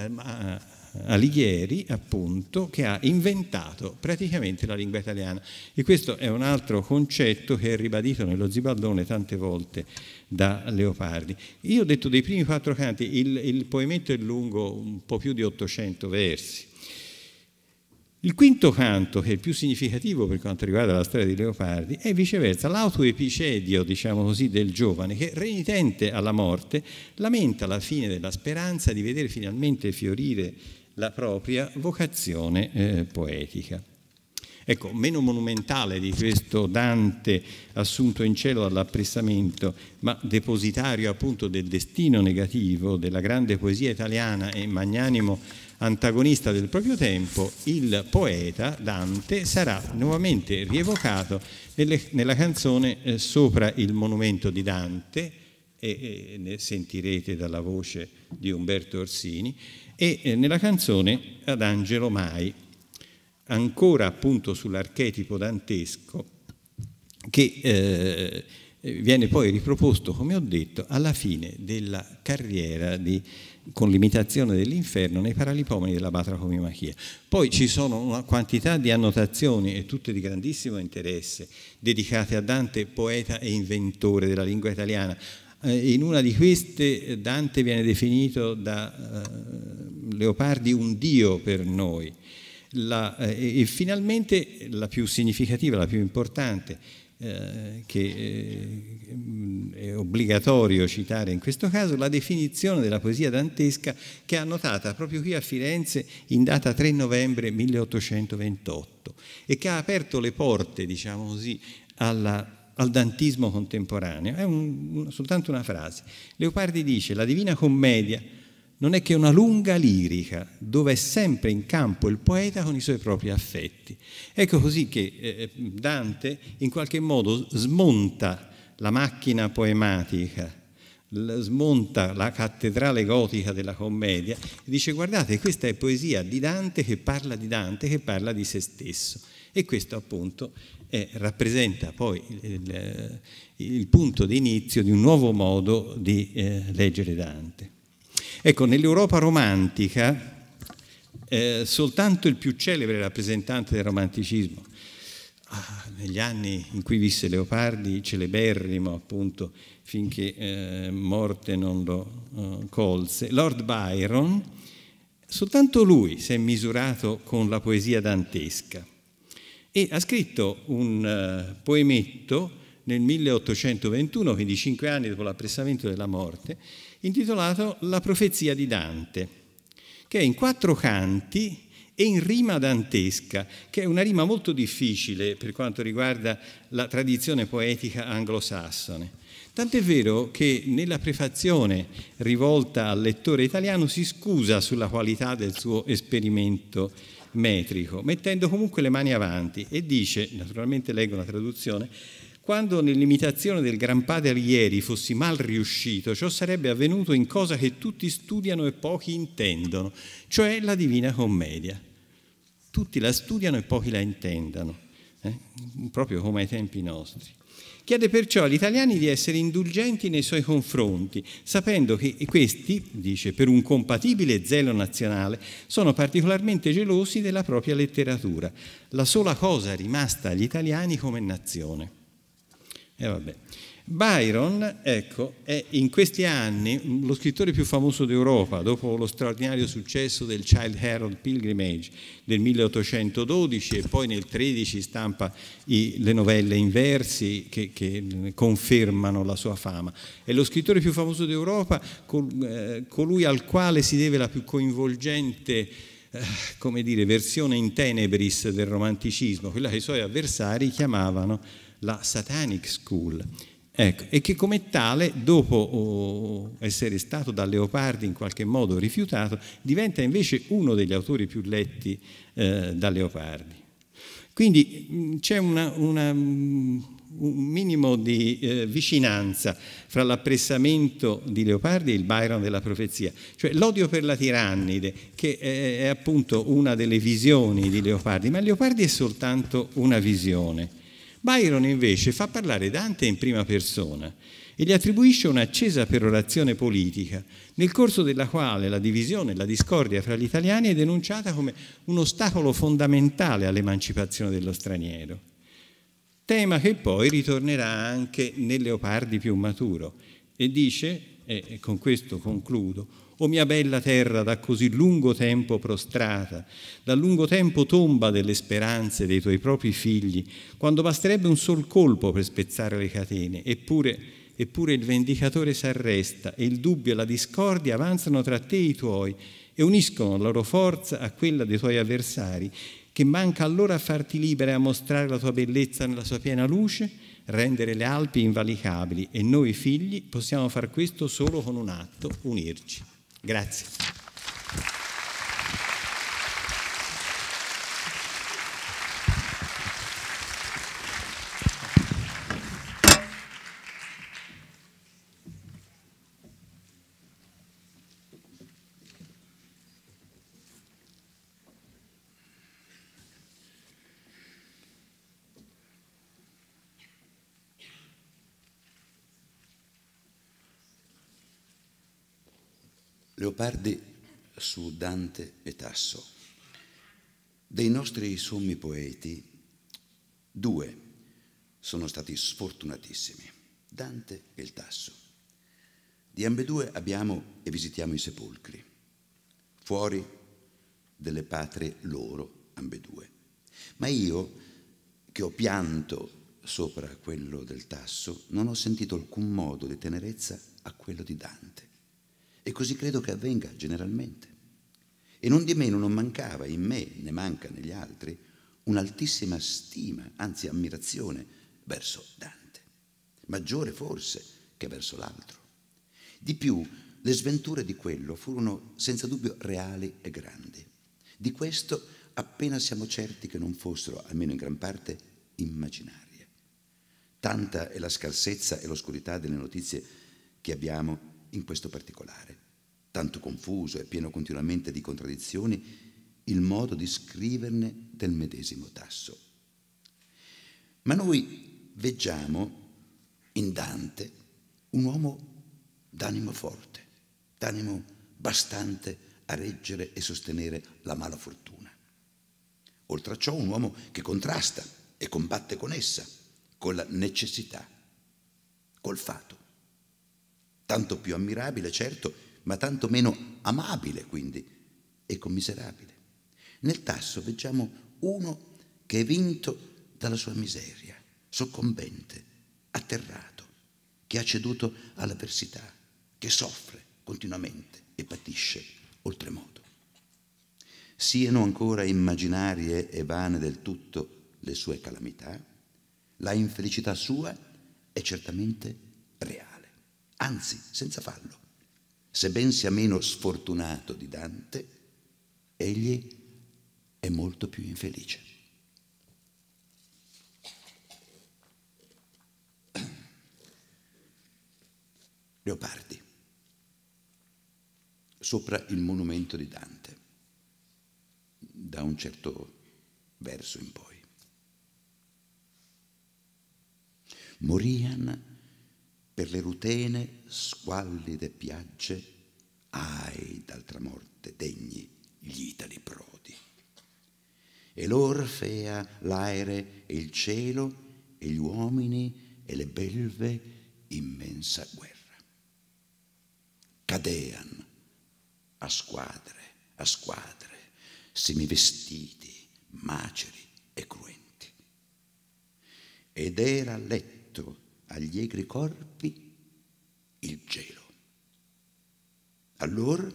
Alighieri appunto, che ha inventato praticamente la lingua italiana. E questo è un altro concetto che è ribadito nello Zibaldone tante volte da Leopardi. Io ho detto dei primi quattro canti, il, il poemetto è lungo un po' più di ottocento versi. Il quinto canto, che è il più significativo per quanto riguarda la storia di Leopardi, è viceversa l'autoepicedio, diciamo così, del giovane che, renitente alla morte, lamenta la fine della speranza di vedere finalmente fiorire la propria vocazione eh, poetica. Ecco, meno monumentale di questo Dante assunto in cielo dall'appressamento, ma depositario appunto del destino negativo della grande poesia italiana e magnanimo antagonista del proprio tempo, il poeta Dante sarà nuovamente rievocato nelle, nella canzone eh, Sopra il monumento di Dante, e, e ne sentirete dalla voce di Umberto Orsini, e eh, nella canzone Ad Angelo Mai, ancora appunto sull'archetipo dantesco, che eh, viene poi riproposto, come ho detto, alla fine della carriera di, con l'imitazione dell'inferno nei Paralipomeni della Batracomimachia. Poi ci sono una quantità di annotazioni, e tutte di grandissimo interesse, dedicate a Dante, poeta e inventore della lingua italiana. In una di queste Dante viene definito da uh, Leopardi un dio per noi. La, eh, e finalmente la più significativa, la più importante, eh, che eh, è obbligatorio citare in questo caso, la definizione della poesia dantesca, che è annotata proprio qui a Firenze in data tre novembre milleottocentoventotto e che ha aperto le porte, diciamo così, alla, al dantismo contemporaneo. È un, soltanto una frase. Leopardi dice: la Divina Commedia non è che una lunga lirica dove è sempre in campo il poeta con i suoi propri affetti. Ecco così che eh, Dante in qualche modo smonta la macchina poematica, smonta la cattedrale gotica della commedia e dice: guardate, questa è poesia di Dante che parla di Dante, che parla di se stesso. E questo appunto è, rappresenta poi il, il punto di inizio di un nuovo modo di eh, leggere Dante. Ecco, nell'Europa romantica eh, soltanto il più celebre rappresentante del romanticismo, ah, negli anni in cui visse Leopardi, celeberrimo appunto finché eh, morte non lo uh, colse, Lord Byron, soltanto lui si è misurato con la poesia dantesca e ha scritto un uh, poemetto nel milleottocentoventuno, quindi cinque anni dopo l'appressamento della morte, intitolato La profezia di Dante, che è in quattro canti e in rima dantesca, che è una rima molto difficile per quanto riguarda la tradizione poetica anglosassone. Tant'è vero che nella prefazione rivolta al lettore italiano si scusa sulla qualità del suo esperimento metrico, mettendo comunque le mani avanti e dice, naturalmente leggo la traduzione: quando nell'imitazione del gran padre Alighieri fossi mal riuscito, ciò sarebbe avvenuto in cosa che tutti studiano e pochi intendono, cioè la Divina Commedia. Tutti la studiano e pochi la intendano, eh? proprio come ai tempi nostri. Chiede perciò agli italiani di essere indulgenti nei suoi confronti, sapendo che questi, dice, per un compatibile zelo nazionale, sono particolarmente gelosi della propria letteratura, la sola cosa rimasta agli italiani come nazione. E vabbè. Byron, ecco, è in questi anni lo scrittore più famoso d'Europa, dopo lo straordinario successo del Childe Harold Pilgrimage del milleottocentododici, e poi nel tredici stampa i, le novelle in versi che, che confermano la sua fama. È lo scrittore più famoso d'Europa, col, eh, colui al quale si deve la più coinvolgente eh, come dire, versione in tenebris del romanticismo, quella che i suoi avversari chiamavano la Satanic School, ecco, e che come tale, dopo oh, essere stato da Leopardi in qualche modo rifiutato, diventa invece uno degli autori più letti eh, da Leopardi. Quindi mh, c'è una, una, mh, un minimo di eh, vicinanza fra l'appressamento di Leopardi e il Byron della profezia, cioè l'odio per la tirannide, che è, è appunto una delle visioni di Leopardi, ma Leopardi è soltanto una visione. Byron invece fa parlare Dante in prima persona e gli attribuisce un'accesa perorazione politica, nel corso della quale la divisione e la discordia fra gli italiani è denunciata come un ostacolo fondamentale all'emancipazione dello straniero. Tema che poi ritornerà anche nel Leopardi più maturo e dice, e con questo concludo: o mia bella terra da così lungo tempo prostrata, da lungo tempo tomba delle speranze dei tuoi propri figli, quando basterebbe un sol colpo per spezzare le catene, eppure, eppure il vendicatore s'arresta e il dubbio e la discordia avanzano tra te e i tuoi e uniscono la loro forza a quella dei tuoi avversari, che manca allora a farti libera e a mostrare la tua bellezza nella sua piena luce, rendere le Alpi invalicabili, e noi figli possiamo far questo solo con un atto: unirci. Grazie. Leopardi su Dante e Tasso. Dei nostri sommi poeti, due sono stati sfortunatissimi, Dante e il Tasso. Di ambedue abbiamo e visitiamo i sepolcri, fuori delle patrie loro, ambedue. Ma io, che ho pianto sopra quello del Tasso, non ho sentito alcun modo di tenerezza a quello di Dante. E così credo che avvenga generalmente. E non di meno non mancava in me, ne manca negli altri, un'altissima stima, anzi ammirazione verso Dante, maggiore forse che verso l'altro. Di più, le sventure di quello furono senza dubbio reali e grandi. Di questo appena siamo certi che non fossero, almeno in gran parte, immaginarie. Tanta è la scarsezza e l'oscurità delle notizie che abbiamo in questo particolare, tanto confuso e pieno continuamente di contraddizioni il modo di scriverne del medesimo Tasso. Ma noi veggiamo in Dante un uomo d'animo forte, d'animo bastante a reggere e sostenere la mala fortuna. Oltre a ciò un uomo che contrasta e combatte con essa, con la necessità, col fato. Tanto più ammirabile, certo, ma tanto meno amabile, quindi, e commiserabile. Nel Tasso veggiamo uno che è vinto dalla sua miseria, soccombente, atterrato, che ha ceduto all'avversità, che soffre continuamente e patisce oltremodo. Siano ancora immaginarie e vane del tutto le sue calamità, la infelicità sua è certamente reale, anzi senza fallo. Sebben sia meno sfortunato di Dante, egli è molto più infelice. Leopardi, sopra il monumento di Dante, da un certo verso in poi. Morian per le rutene squallide piagge, ai d'altra morte degni gli itali prodi. E l'Orfea, l'aere e il cielo, e gli uomini e le belve immensa guerra. Cadean a squadre, a squadre, semivestiti, maceri e cruenti. Ed era letto agli egri corpi il gelo. Allora,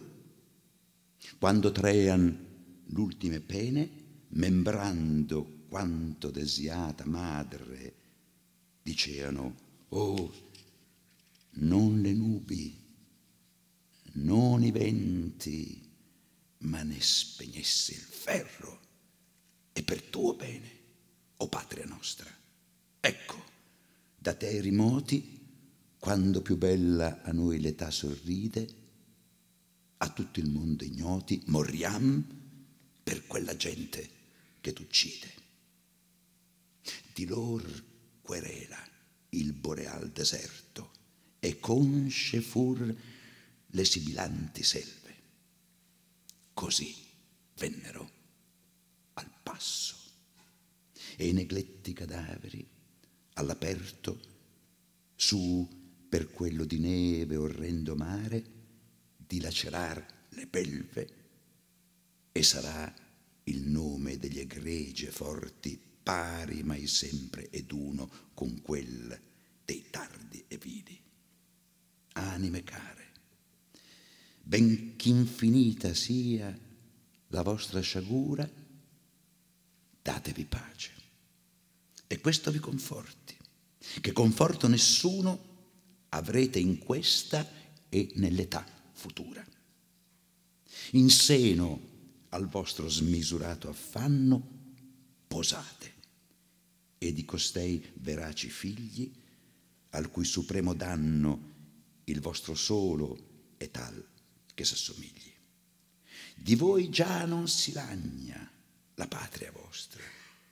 quando trean l'ultime pene, membrando quanto desiata madre, diceano: oh, non le nubi, non i venti, ma ne spegnesse il ferro, e per tuo bene, o patria nostra. Ecco, da te rimoti, quando più bella a noi l'età sorride, a tutto il mondo ignoti, morriam per quella gente che t'uccide. Di lor querela il boreal deserto, e consce fur le sibilanti selve. Così vennero al passo, e i negletti cadaveri all'aperto, su per quello di neve orrendo mare, dilacerar le belve, e sarà il nome degli egregi e forti pari mai sempre ed uno con quel dei tardi e vili. Anime care, ben ch'infinita sia la vostra sciagura, datevi pace, e questo vi conforti, che conforto nessuno avrete in questa e nell'età futura. In seno al vostro smisurato affanno posate, e di costei veraci figli, al cui supremo danno il vostro solo è tal che s'assomigli. Di voi già non si lagna la patria vostra,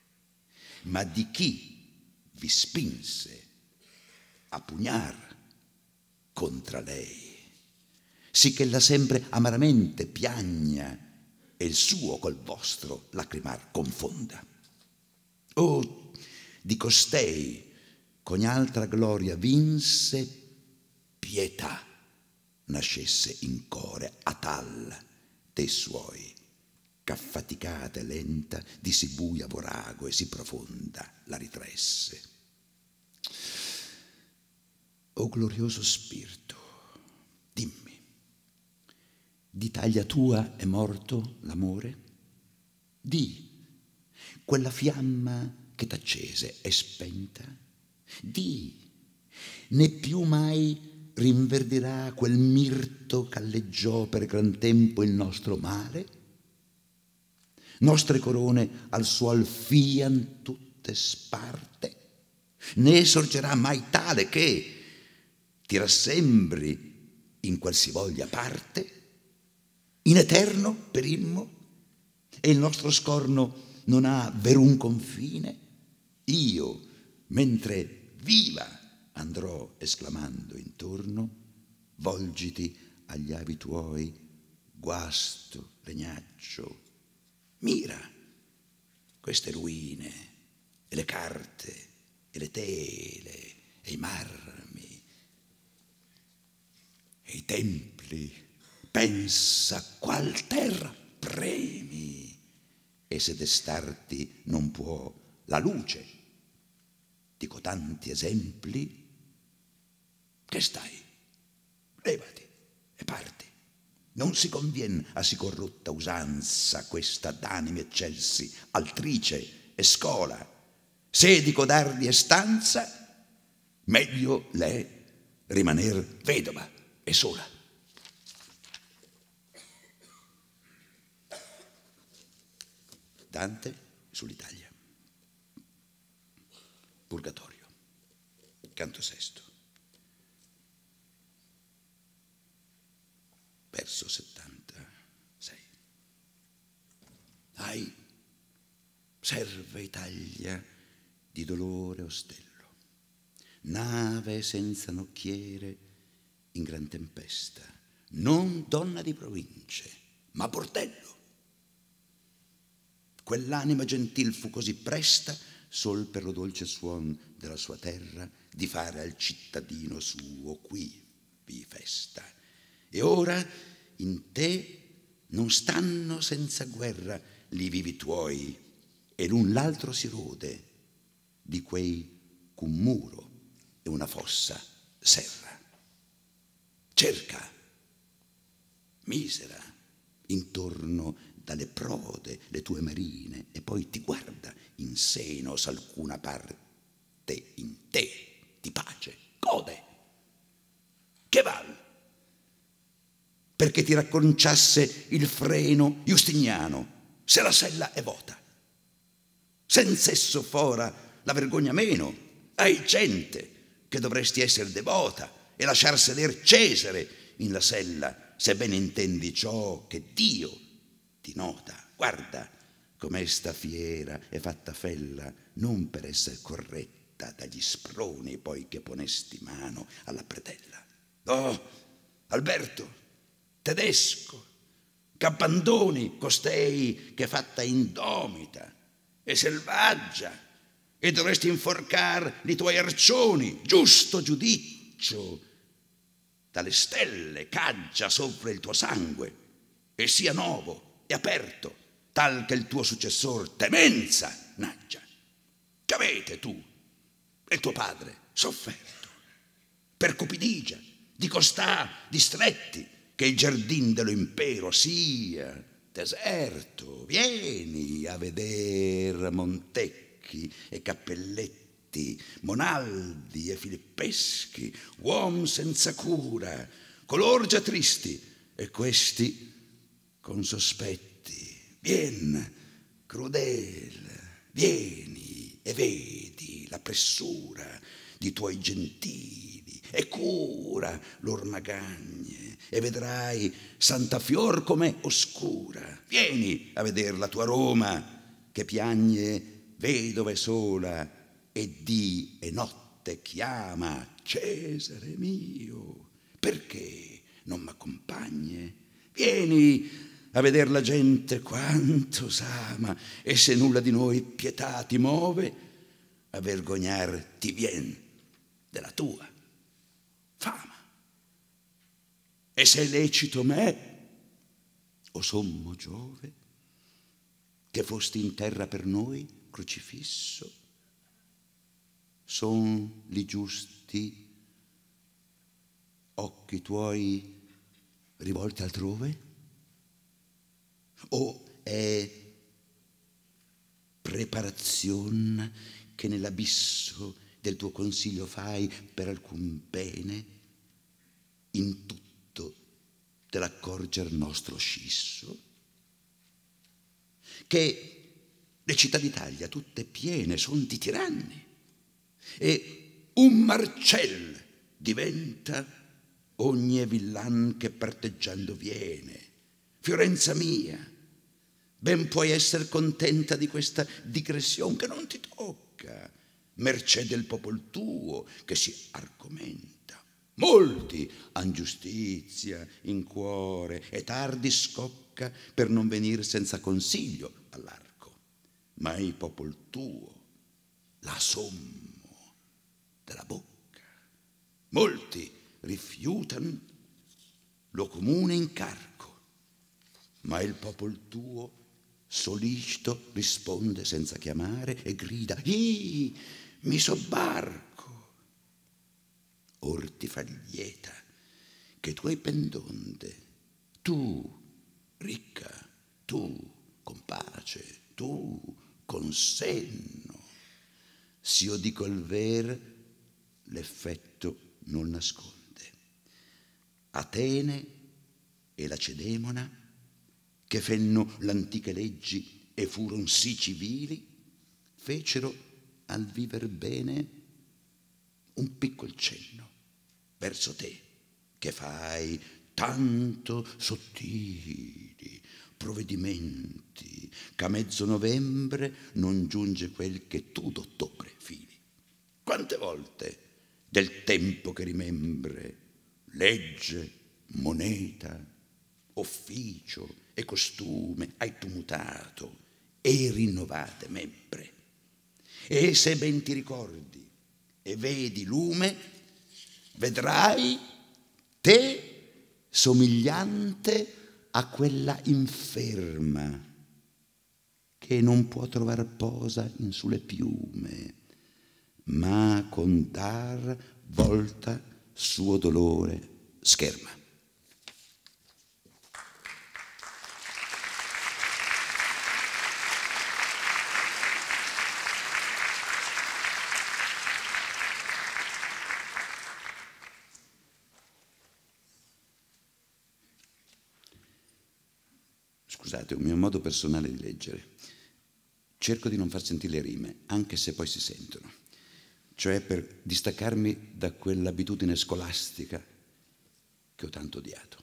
ma di chi vi spinse a pugnar contra lei, sì che la sempre amaramente piagna e il suo col vostro lacrimar confonda. O di costei c'ogni altra gloria vinse, pietà nascesse in core a tal dei suoi, qu'affaticata e lenta di sì buia vorago e sì profonda la ritresse. O glorioso spirito, dimmi, di taglia tua è morto l'amore? Di, quella fiamma che t'accese è spenta? Di, né più mai rinverdirà quel mirto c'alleggiò per gran tempo il nostro male? Nostre corone al suol fian tutte sparte? Né sorgerà mai tale che ti rassembri in qualsivoglia parte? In eterno perimmo? E il nostro scorno non ha verun confine? Io, mentre viva, andrò esclamando intorno: volgiti agli avi tuoi, guasto, legnaccio, mira queste ruine e le carte, e le tele, e i marmi, e i templi. Pensa qual terra premi, e se destarti non può la luce di cotanti esempli, che stai? Levati e parti. Non si convien a sì corrotta usanza questa d'animi eccelsi, altrice e scola. Se di codardi è stanza, meglio l'è rimaner vedova e sola. Dante sull'Italia. Purgatorio, canto sesto. Verso settantasei. Ai, serva Italia di dolore ostello, nave senza nocchiere in gran tempesta, non donna di province, ma bordello. Quell'anima gentil fu così presta, sol per lo dolce suon della sua terra, di fare al cittadino suo qui vi festa. E ora in te non stanno senza guerra li vivi tuoi, e l'un l'altro si rode di quei qu'un muro e una fossa serra. Cerca, misera, intorno dalle prode le tue marine, e poi ti guarda in seno s'alcuna parte in te di pace gode. Che val? Perché ti racconciasse il freno Giustiniano, se la sella è vota. Senza esso fora la vergogna meno, hai gente che dovresti essere devota e lasciar seder Cesare in la sella, se ben intendi ciò che Dio ti nota. Guarda come sta fiera è fatta fella, non per essere corretta dagli sproni poi che ponesti mano alla predella. Oh, Alberto, tedesco, c'abbandoni costei che è fatta indomita e selvaggia, e dovresti inforcar li tuoi arcioni, giusto giudizio dalle stelle caggia sopra il tuo sangue, e sia nuovo e aperto, tal che il tuo successor temenza naggia. Che avete tu e il tuo padre sofferto per cupidigia di costà distretti, che il giardin dello impero sia deserto? Vieni a veder Montecchi e Cappelletti, Monaldi e Filippeschi, uom senza cura, color già tristi, e questi con sospetti. Vien, crudel, vieni e vedi la pressura di tuoi gentili, e cura lor magagne, e vedrai Santa Fior com'è oscura. Vieni a veder la tua Roma, che piagne vedova e sola, e dì e notte chiama: Cesare mio, perché non m'accompagni? Vieni a veder la gente quanto s'ama, e se nulla di noi pietà ti move, a vergognar ti vien della tua fama. E se è lecito me, o sommo Giove, che fosti in terra per noi crocifisso, son li giusti occhi tuoi rivolti altrove? O è preparazione che nell'abisso del tuo consiglio fai per alcun bene, in tutto te l'accorger nostro scisso? Che le città d'Italia tutte piene son di tiranni, e un Marcel diventa ogni villan che parteggiando viene. Fiorenza mia, ben puoi essere contenta di questa digression che non ti tocca, mercé del popol tuo che si argomenta. Molti han giustizia in cuore, e tardi scocca per non venir senza consiglio all'arco. Ma il popol tuo la sommo della bocca. Molti rifiutano lo comune incarico, ma il popol tuo solito risponde senza chiamare e grida: «Ih, mi sobbarco!» Or ti fa lieta che tu hai pendonde, tu ricca, tu con pace, tu con senno. S'io dico il ver, l'effetto non nasconde. Atene e Lacedemona, che fenno l'antiche leggi e furon sì civili, fecero al viver bene un piccol cenno verso te, che fai tanto sottili provvedimenti, ch'a mezzo novembre non giunge quel che tu d'ottobre fili. Quante volte del tempo che rimembre, legge, moneta, ufficio e costume hai tu mutato e rinnovate membre. E se ben ti ricordi e vedi lume, vedrai te somigliante a quella inferma che non può trovar posa in sulle piume, ma con dar volta suo dolore scherma. Scusate, è un mio modo personale di leggere. Cerco di non far sentire le rime, anche se poi si sentono. Cioè per distaccarmi da quell'abitudine scolastica che ho tanto odiato.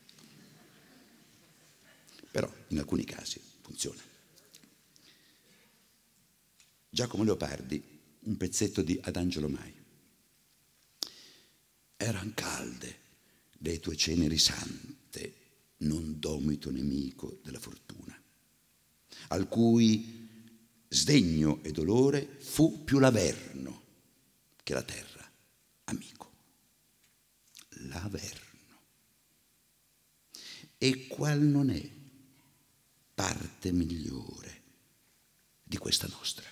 Però in alcuni casi funziona. Giacomo Leopardi, un pezzetto di Adangelo Mai. Eran calde le tue ceneri sante, non domito nemico della fortuna, al cui sdegno e dolore fu più l'Averno che la terra amico. L'Averno. E qual non è parte migliore di questa nostra?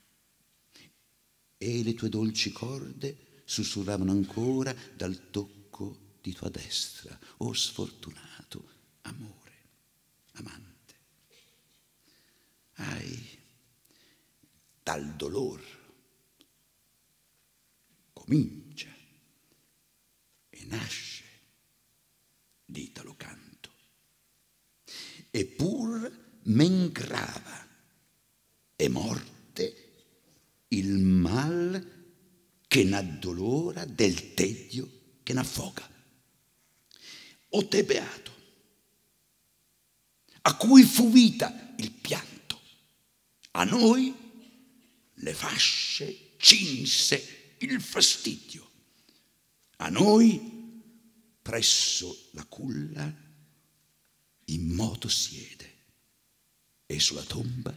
E le tue dolci corde sussurravano ancora dal tocco di tua destra, o sfortunato amore, amante. Ai, dal dolor comincia e nasce l'italo canto. Eppur men grava e morte il mal che n'addolora del tedio che n'affoga. O te beato, a cui fu vita il pianto, a noi le fasce cinse il fastidio, a noi presso la culla immoto siede e sulla tomba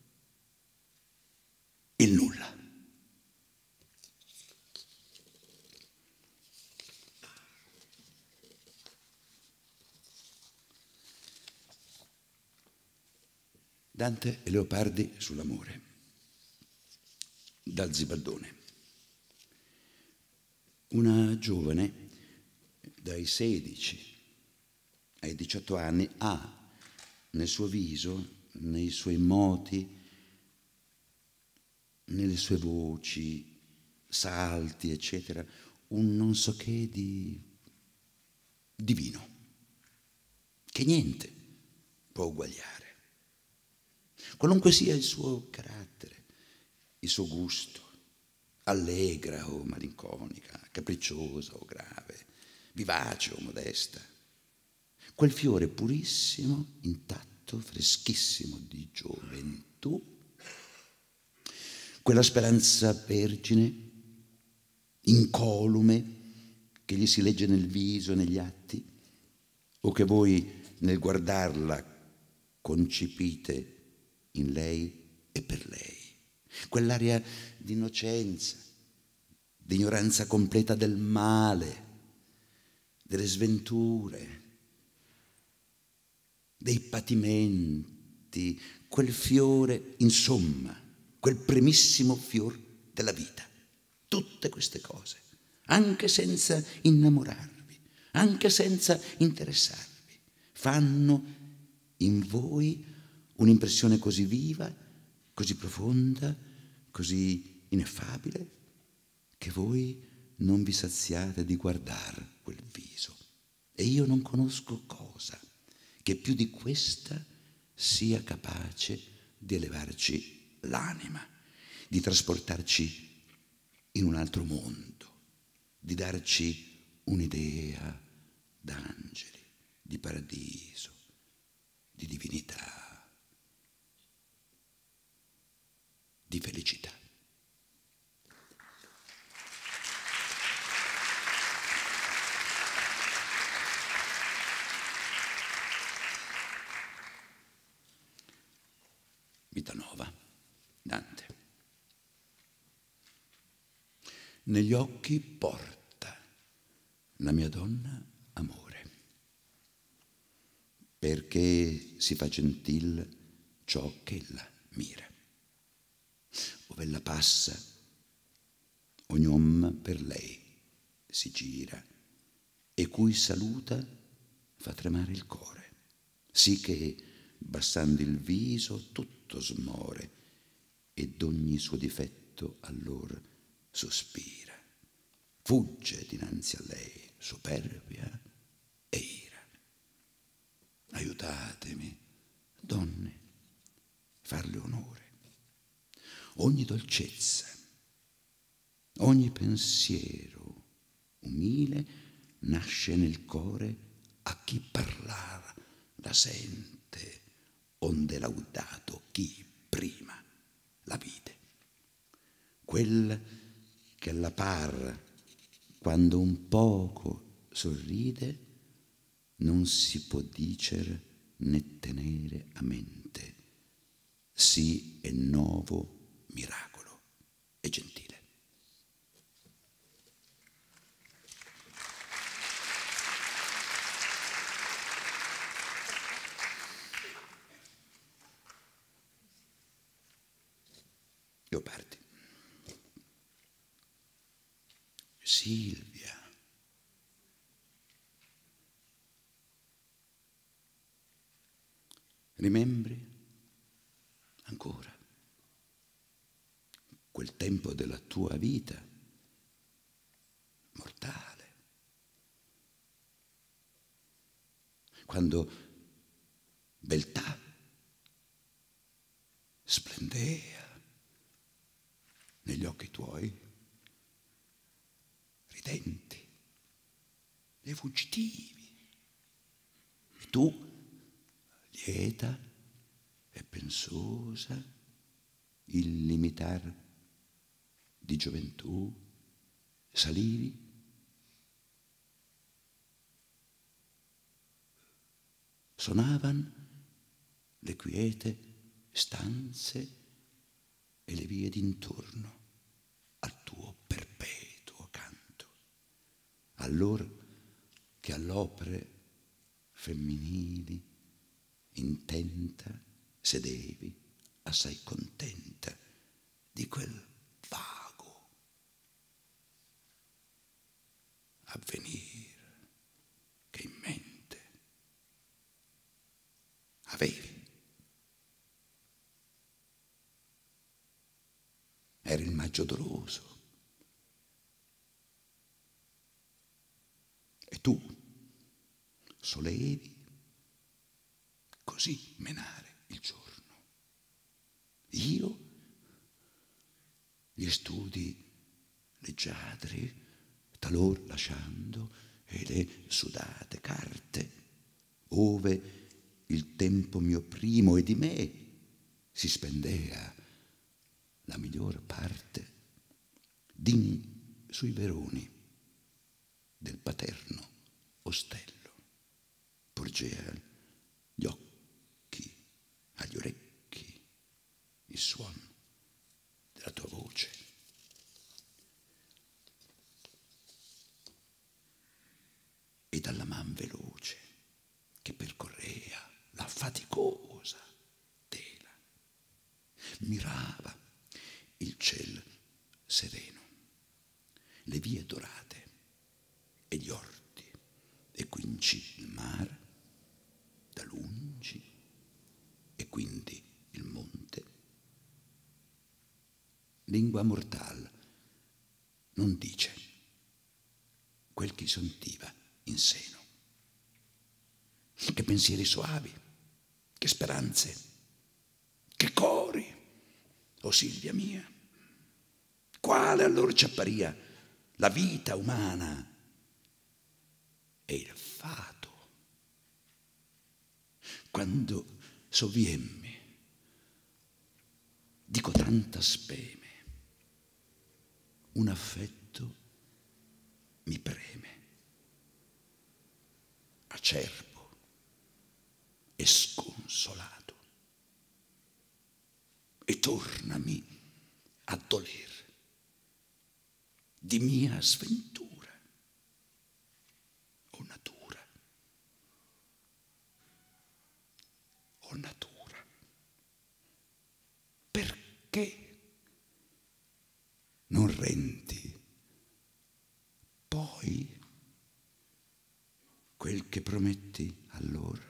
il nulla. Dante e Leopardi sull'amore, dal Zibaldone. Una giovane dai sedici ai diciotto anni ha nel suo viso, nei suoi moti, nelle sue voci, salti, eccetera, un non so che di divino, che niente può uguagliare. Qualunque sia il suo carattere, il suo gusto, allegra o malinconica, capricciosa o grave, vivace o modesta, quel fiore purissimo, intatto, freschissimo di gioventù, quella speranza vergine, incolume, che gli si legge nel viso, negli atti, o che voi nel guardarla concepite in lei e per lei. quell'aria di innocenza, di ignoranza completa del male, delle sventure, dei patimenti, quel fiore, insomma, quel primissimo fior della vita. Tutte queste cose, anche senza innamorarvi, anche senza interessarvi, fanno in voi un'impressione così viva, così profonda, così ineffabile, che voi non vi saziate di guardare quel viso. E io non conosco cosa che più di questa sia capace di elevarci l'anima, di trasportarci in un altro mondo, di darci un'idea d'angeli, di paradiso, di divinità, di felicità. Vita nuova, Dante. Negli occhi porta la mia donna amore, perché si fa gentil ciò che ella mira. Ove ella passa, ognuno per lei si gira, e cui saluta fa tremare il cuore, sì che, bassando il viso, tutto smore, ed ogni suo difetto allor sospira. Fugge dinanzi a lei superbia e ira. Aiutatemi, donne, farle onore. Ogni dolcezza, ogni pensiero umile nasce nel cuore a chi parlar la sente, onde laudato chi prima la vide. Quel che alla par quando un poco sorride non si può dicer né tenere a mente, sì è novo miracolo e gentile. Leopardi. Silvia. Rimembri ancora quel tempo della tua vita mortale, quando beltà splendea negli occhi tuoi ridenti e fuggitivi, e tu, lieta e pensosa, il limitar di gioventù, salivi. Sonavan le quiete stanze e le vie d'intorno al tuo perpetuo canto. Allor che all'opere femminili intenta sedevi, assai contenta di quel vago avvenir che in mente avevi. Era il maggio doloso e tu solevi così menare il giorno. Io gli studi leggiadri, talor lasciando, e le sudate carte, ove il tempo mio primo e di me si spendea la miglior parte, din sui veroni del paterno ostello, porgea gli occhi agli orecchi il suono della mirava il ciel sereno, le vie dorate e gli orti, e quinci il mare da lungi, e quindi il monte. Lingua mortal non dice quel che sentiva in seno. Che pensieri soavi, che speranze, che cori, o Silvia mia, quale allora ci apparia la vita umana e il fato, quando soviemmi, dico tanta speme, un affetto mi preme, acerbo e sconsolato, e tornami a doler di mia sventura o natura, o natura. Perché non rendi poi quel che prometti allora?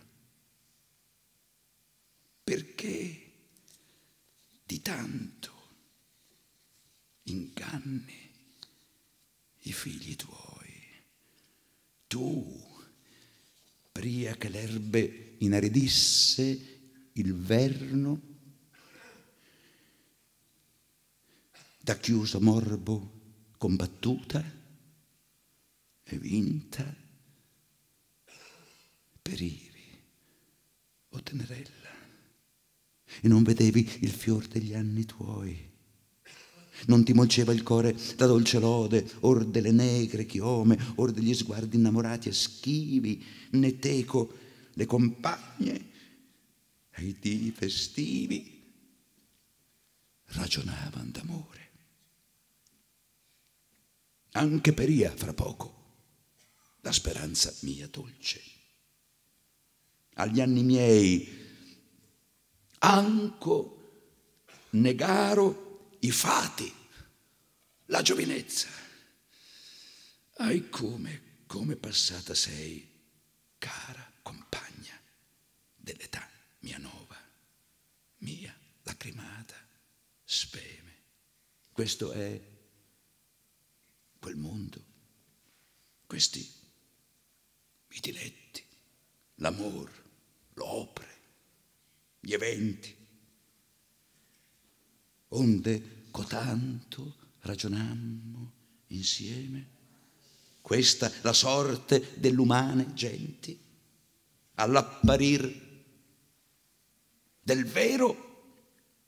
Perché di tanto inganni i figli tuoi? Tu, pria che l'erbe inaridisse il verno, da chiuso morbo combattuta e vinta, perivi, o tenerella, e non vedevi il fior degli anni tuoi. Non ti molceva il cuore la dolce lode, or delle negre chiome, or degli sguardi innamorati e schivi, né teco le compagne ai dì festivi ragionavan d'amore. Anche peria fra poco la speranza mia dolce. Agli anni miei anco negaro i fati, la giovinezza. Ai come, come passata sei, cara compagna dell'età mia nova, mia lacrimata speme. Questo è quel mondo, questi i diletti, l'amor, l'opere, gli eventi, onde cotanto ragionammo insieme. Questa la sorte dell'umane genti, all'apparir del vero.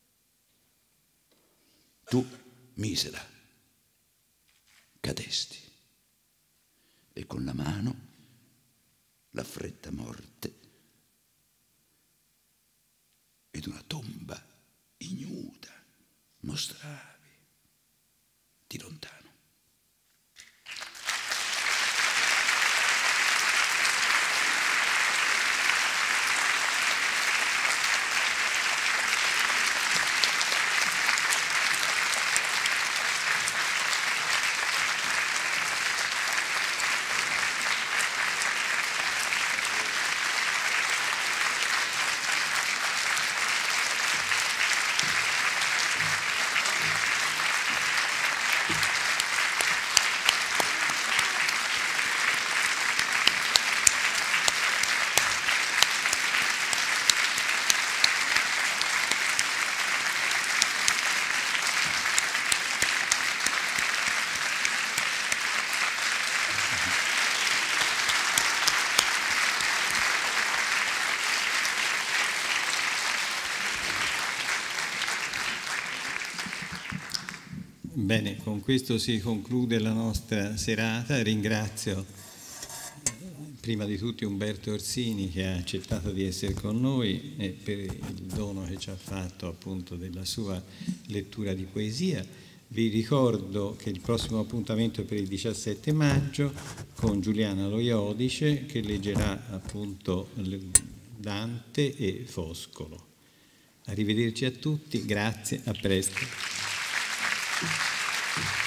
Tu, misera, cadesti, e con la mano la fredda morte ed una tomba ignuda mostravi di lontano. Bene, con questo si conclude la nostra serata. Ringrazio prima di tutti Umberto Orsini, che ha accettato di essere con noi, e per il dono che ci ha fatto appunto della sua lettura di poesia. Vi ricordo che il prossimo appuntamento è per il diciassette maggio con Giuliana Lo Iodice, che leggerà appunto Dante e Foscolo. Arrivederci a tutti, grazie, a presto.